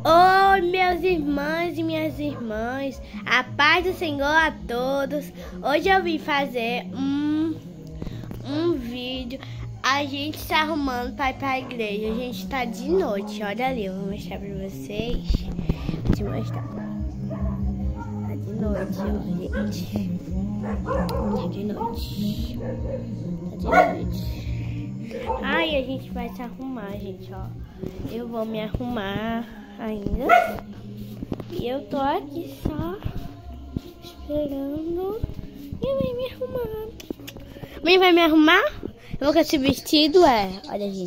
Oi, meus irmãos e minhas irmãs, a paz do Senhor a todos. Hoje eu vim fazer um vídeo. A gente está arrumando para ir para a igreja. A gente está de noite, olha ali, eu vou mostrar para vocês. Vou te mostrar. Tá de noite, ó, gente. Tá de noite. Tá de noite. Ai, a gente vai se arrumar, gente, ó. Eu vou me arrumar ainda. E eu tô aqui só esperando. E vai me arrumar. Mãe vai me arrumar? Eu vou com esse vestido, Olha, gente.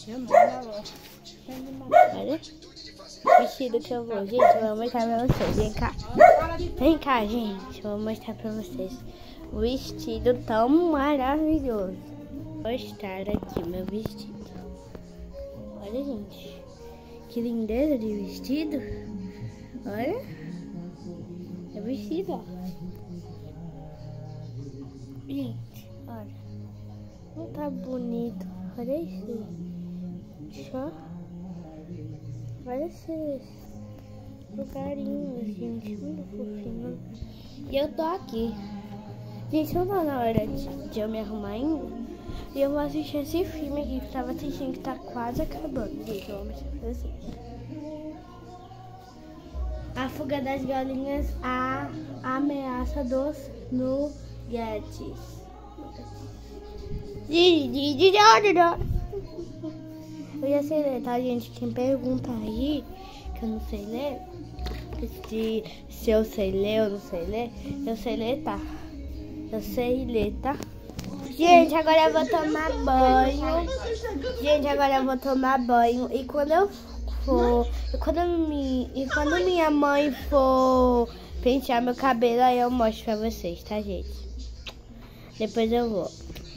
Olha. O vestido que eu vou. Gente, eu vou mostrar pra vocês. Vem cá. Vem cá, gente. Eu vou mostrar pra vocês. O vestido tão maravilhoso. Vou mostrar aqui meu vestido. Olha, gente. Que lindeza de vestido. Olha. É vestido, ó. Gente, olha. Não tá bonito. Olha esse. Só. Olha esses lugarinhos, gente. Muito fofinho. E eu tô aqui. Gente, não tá na hora de eu me arrumar ainda. E eu vou assistir esse filme aqui que eu tava assistindo, que tá quase acabando. Gente, eu vou mostrar pra vocês. A Fuga das Galinhas, a Ameaça dos Nuggets. Eu já sei ler, tá, gente? Quem pergunta aí, que eu não sei ler, se eu sei ler ou não sei ler, eu sei ler, tá? Eu sei ler, tá? Gente, agora eu vou tomar banho. Gente, agora eu vou tomar banho. E quando eu for... quando minha mãe for pentear meu cabelo, aí eu mostro pra vocês, tá, gente? Depois eu vou.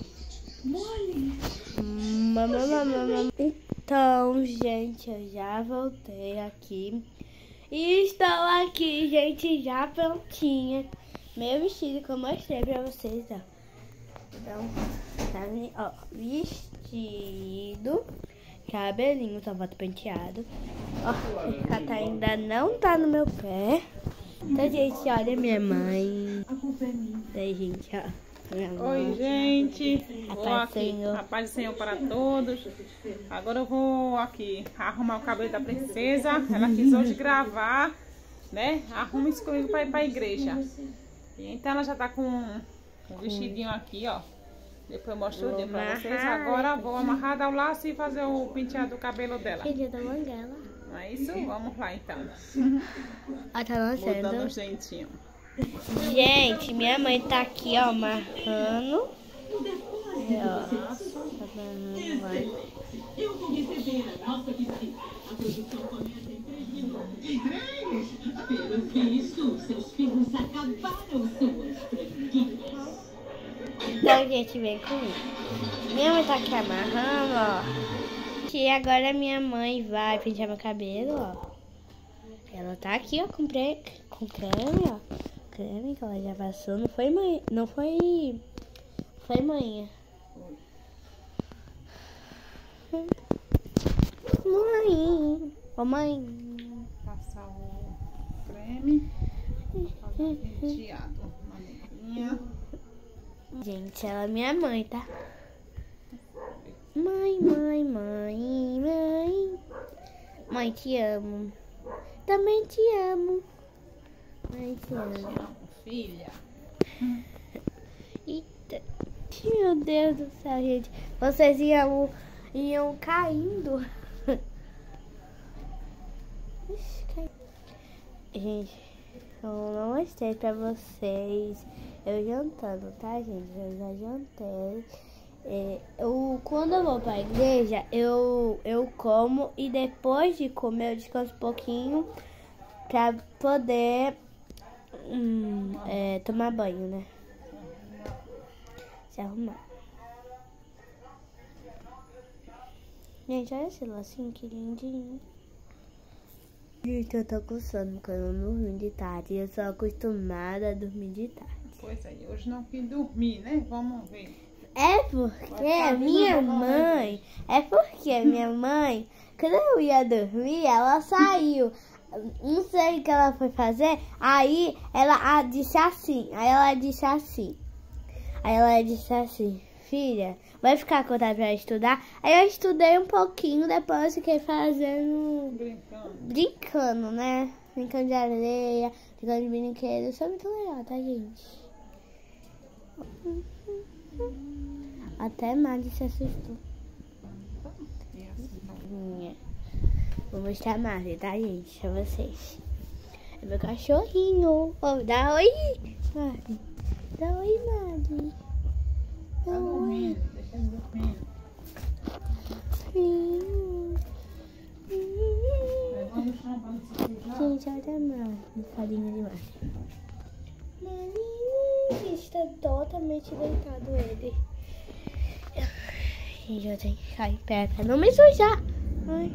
Então, gente, eu já voltei aqui. E estou aqui, gente, já prontinha. Meu vestido que eu mostrei pra vocês, ó. Então, tá, ó, vestido, cabelinho, só falta penteado. Ó, esse cata ainda não tá no meu pé. Então, gente, olha minha mãe. Daí, gente, ó. Oi, gente. A Vou paz do aqui. Senhor. A paz do Senhor para todos. Agora eu vou aqui arrumar o cabelo da princesa. Ela quis hoje gravar, né? Arruma isso comigo para ir para a igreja. E então ela já tá com um vestidinho aqui, ó. Depois eu mostro o dia pra vocês. Agora vou amarrar, dar o laço e fazer o penteado do cabelo dela. Filha da manguela. Não é isso? Vamos lá então. Ó, tá lançando. Vou dando um jeitinho. Gente, minha mãe tá aqui, ó, amarrando. Ó, tá amarrando, vai. Pelo visto, seus filhos acabaram suas franquias. Então, gente, vem comigo. Minha mãe tá aqui amarrando, ó. E agora minha mãe vai pentear meu cabelo, ó. Ela tá aqui, ó, com creme, ó. Creme que ela já passou. Não foi mãe. Não foi. Foi manhã. Mãe. Ô, mãe. Passar o creme. Fazer um penteado. Uma negrinha. Gente, ela é minha mãe, tá? Mãe, mãe, mãe, mãe. Mãe, te amo. Também te amo. Mãe, te amo. Filha. Eita. Meu Deus do céu, gente. Vocês iam caindo. Gente, eu não mostrei pra vocês eu jantando, tá, gente? Eu já jantei. Quando eu vou pra igreja, eu como e depois de comer eu descanso um pouquinho pra poder tomar banho, né? Se arrumar. Gente, olha esse lacinho, que lindinho. Gente, eu tô com sono porque eu não dormi de tarde. Eu sou acostumada a dormir de tarde. Pois é, hoje não quis dormir, né? Vamos ver. É porque a minha mãe Quando eu ia dormir, ela saiu. Não sei o que ela foi fazer. Aí ela disse assim. Aí ela disse assim, filha, vai ficar acordada pra estudar? Aí eu estudei um pouquinho, depois fiquei fazendo... Brincando, né? Brincando de areia, brincando de brinquedo. Isso é muito legal, tá, gente? Até Mari se assustou. Vou mostrar a Mari, tá, gente? Pra vocês. É meu cachorrinho. Oh, dá oi, Mari. Dá oi, Mari. Tá dormindo, deixa ele dormir. Levando o chão pra não se sujar. Gente, olha a Mari. Farinha de Mari. Mari, está totalmente deitado ele. Gente, eu tenho que cair perto pra não me sujar. Ai.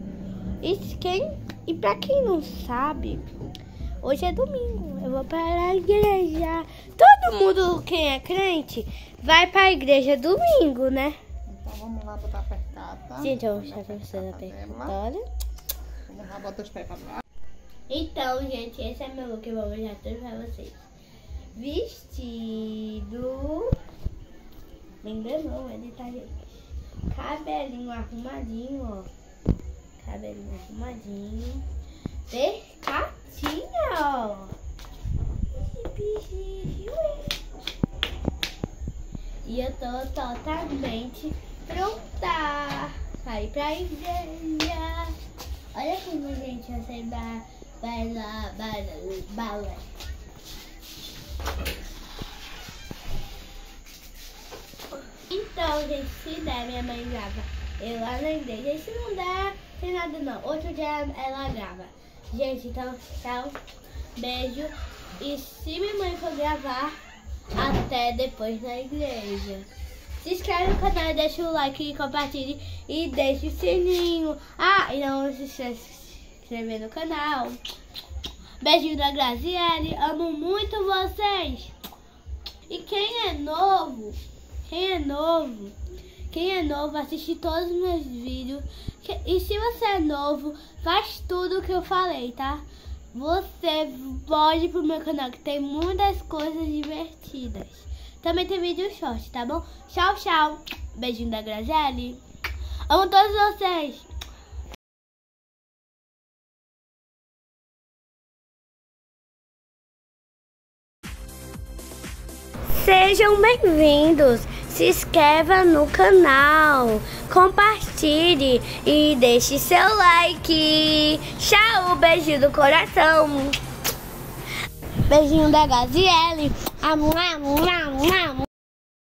E pra quem não sabe, hoje é domingo. Eu vou para a igreja. Todo mundo, quem é crente, vai para a igreja domingo, né? Então vamos lá botar a percata. Gente, eu vou mostrar pra vocês a percatória. Vamos lá, bota os pés pra lá. Então, gente, esse é meu look. Eu vou mostrar tudo pra vocês. Vestido. Me enganou, ele tá, gente. Cabelinho arrumadinho, ó. Cabelinho arrumadinho. Percatinha, ó. E eu tô totalmente pronta pra ir pra igreja. Olha como, gente, eu sei bailar balé. Então, gente, se der, minha mãe grava eu lá na igreja. E se não der, tem nada não. Outro dia ela grava. Gente, então, tchau. Beijo. E se minha mãe for gravar, até depois na igreja. Se inscreve no canal, deixa o like, compartilhe e deixa o sininho. Ah, e não se esqueça de se inscrever no canal. Beijinho da Graziele. Amo muito vocês. E quem é novo, assiste todos os meus vídeos. E se você é novo, faz tudo o que eu falei, tá? Você pode ir pro meu canal, que tem muitas coisas divertidas. Também tem vídeo short, tá bom? Tchau, tchau. Beijinho da Graziele. Amo todos vocês. Sejam bem-vindos. Se inscreva no canal, compartilhe e deixe seu like. Tchau, beijinho do coração. Beijinho da Graziele.